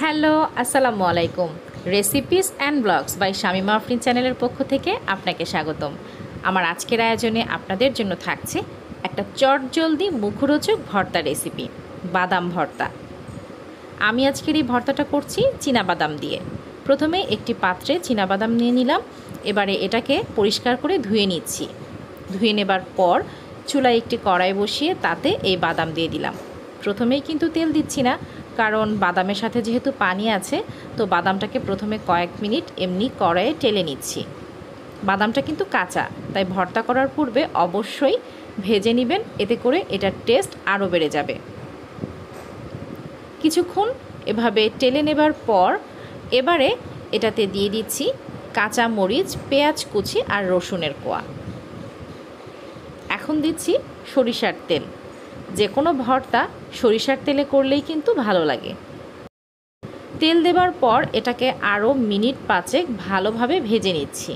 Hello আসসালামু আলাইকুম recipes and blogs by Shamima Afrin চ্যানেলের পক্ষ থেকে আপনাকে স্বাগতম। আমার আজকের আয়োজনে আপনাদের জন্য থাকছে একটা চটজলদি মুখরোচক ভর্তা রেসিপি, বাদাম ভর্তা। আমি আজকের এই ভর্তাটা করছি চীনাবাদাম দিয়ে। প্রথমে একটি পাত্রে চীনাবাদাম নিয়ে নিলাম। এবারে এটাকে পরিষ্কার করে ধুয়ে নিচ্ছি। ধুয়ে নেবার পর চুলায় একটি কড়াই বসিয়ে তাতে এই বাদাম দিয়ে দিলাম। প্রথমেই কিন্তু তেল দিচ্ছি না, কারণ বাদামের সাথে যেহেতু পানি আছে, তো বাদামটাকে প্রথমে কয়েক মিনিট এমনি কড়াইয়ে টেলে নিচ্ছি। বাদামটা কিন্তু কাঁচা, তাই ভর্তা করার পূর্বে অবশ্যই ভেজে নেবেন, এতে করে এটার টেস্ট আরও বেড়ে যাবে। কিছুক্ষণ এভাবে টেলে নেবার পর এবারে এটাতে দিয়ে দিচ্ছি কাঁচা মরিচ, পেঁয়াজ কুচি আর রসুনের কোয়া। এখন দিচ্ছি সরিষার তেল। যে কোনো ভর্তা সরিষার তেলে করলেই কিন্তু ভালো লাগে। তেল দেবার পর এটাকে আরও মিনিট 5 ভালোভাবে ভেজে নিচ্ছি।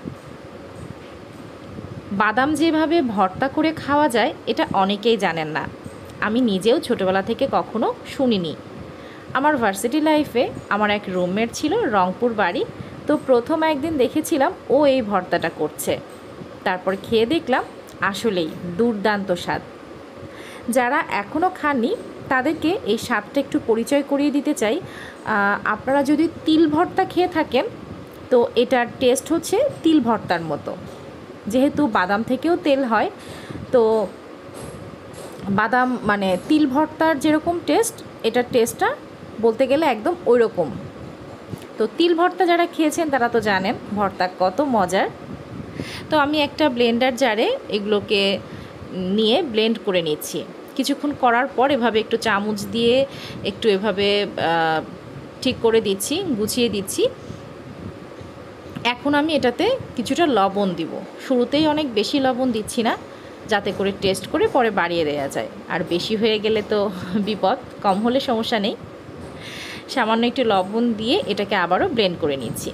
বাদাম যেভাবে ভর্তা করে খাওয়া যায় এটা অনেকেই জানেন না। আমি নিজেও ছোটোবেলা থেকে কখনো শুনিনি। আমার ভার্সিটি লাইফে আমার এক রুমমেট ছিল, রংপুর বাড়ি। তো প্রথম একদিন দেখেছিলাম ও এই ভর্তাটা করছে। তারপর খেয়ে দেখলাম আসলেই দুর্দান্ত স্বাদ। যারা এখনও খাননি তাদেরকে এই স্বাদটা একটু পরিচয় করিয়ে দিতে চাই। আপনারা যদি তিল ভর্তা খেয়ে থাকেন তো এটার টেস্ট হচ্ছে তিল ভর্তার মতো। যেহেতু বাদাম থেকেও তেল হয়, তো বাদাম মানে তিল ভর্তার যেরকম টেস্ট, এটার টেস্টটা বলতে গেলে একদম ওই রকম। তো তিল ভর্তা যারা খেয়েছেন তারা তো জানেন ভর্তা কত মজার। তো আমি একটা ব্লেন্ডার জারে এগুলোকে নিয়ে ব্লেন্ড করে নিচ্ছি। কিছুক্ষণ করার পর এভাবে একটু চামচ দিয়ে একটু এভাবে ঠিক করে দিচ্ছি, গুছিয়ে দিচ্ছি। এখন আমি এটাতে কিছুটা লবণ দিব। শুরুতেই অনেক বেশি লবণ দিচ্ছি না, যাতে করে টেস্ট করে পরে বাড়িয়ে দেওয়া যায়। আর বেশি হয়ে গেলে তো বিপদ, কম হলে সমস্যা নেই। সামান্য একটু লবণ দিয়ে এটাকে আবারও ব্লেন্ড করে নিচ্ছি।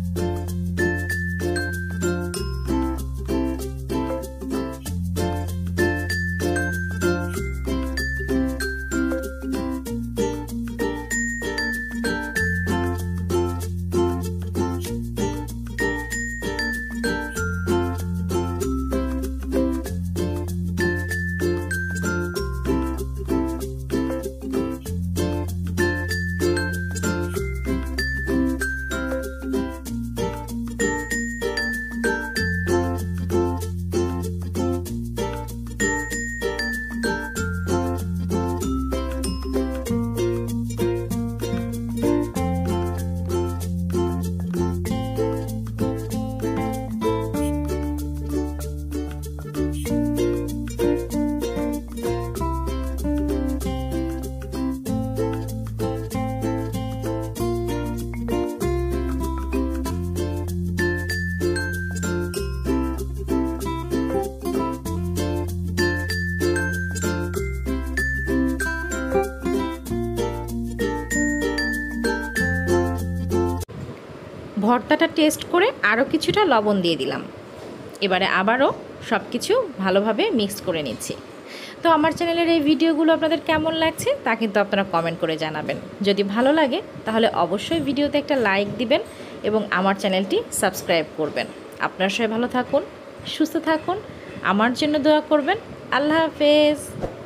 ভর্তাটা টেস্ট করে আরও কিছুটা লবণ দিয়ে দিলাম। এবারে আবারও সব কিছু ভালোভাবে মিক্স করে নিচ্ছি। তো আমার চ্যানেলের এই ভিডিওগুলো আপনাদের কেমন লাগছে তা কিন্তু আপনারা কমেন্ট করে জানাবেন। যদি ভালো লাগে তাহলে অবশ্যই ভিডিওতে একটা লাইক দিবেন এবং আমার চ্যানেলটি সাবস্ক্রাইব করবেন। আপনারা সবাই ভালো থাকুন, সুস্থ থাকুন, আমার জন্য দোয়া করবেন। আল্লাহ হাফেজ।